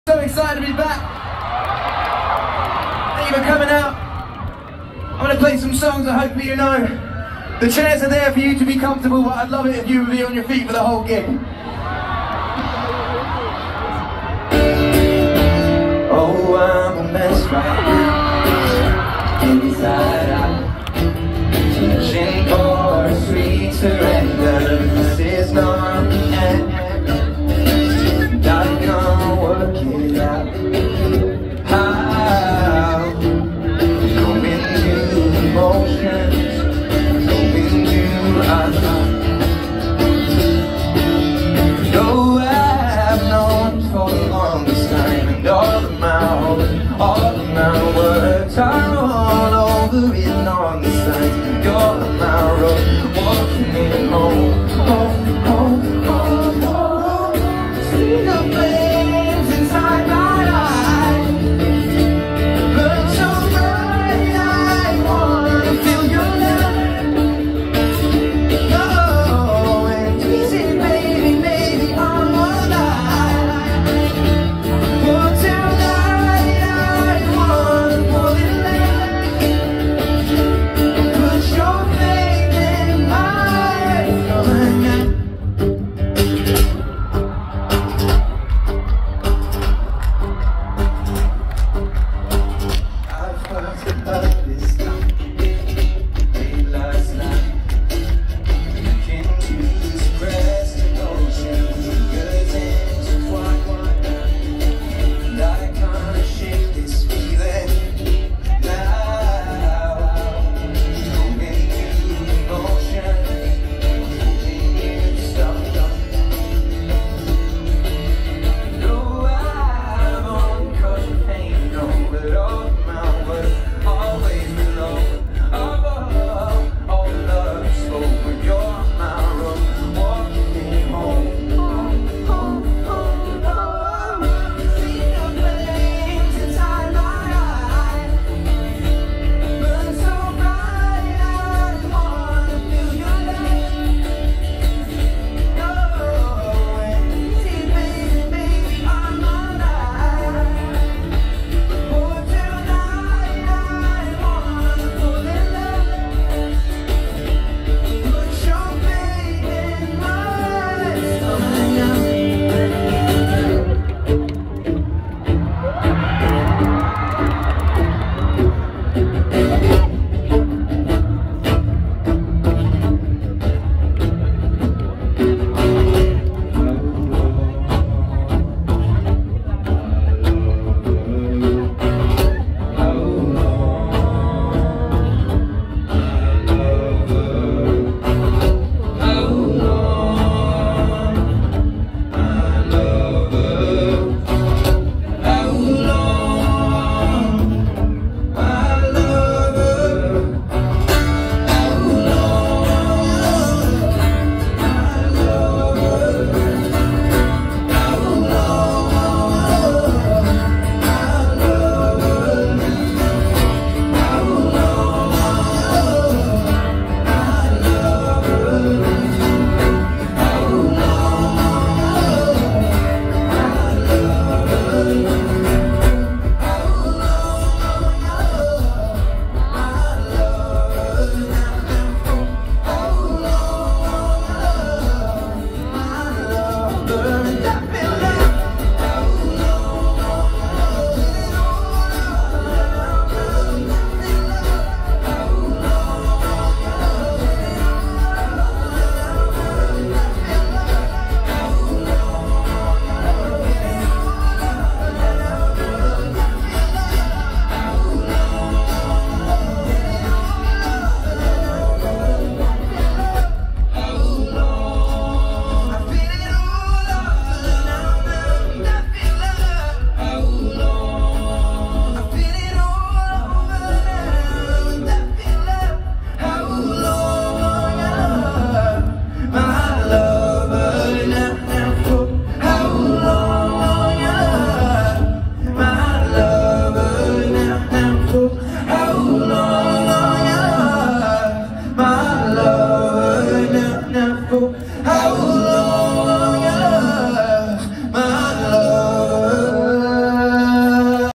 So excited to be back. Thank you for coming out. I'm going to play some songs that hopefully you know. The chairs are there for you to be comfortable, but I'd love it if you would be on your feet for the whole gig. Oh, I'm a mess right now. Inside.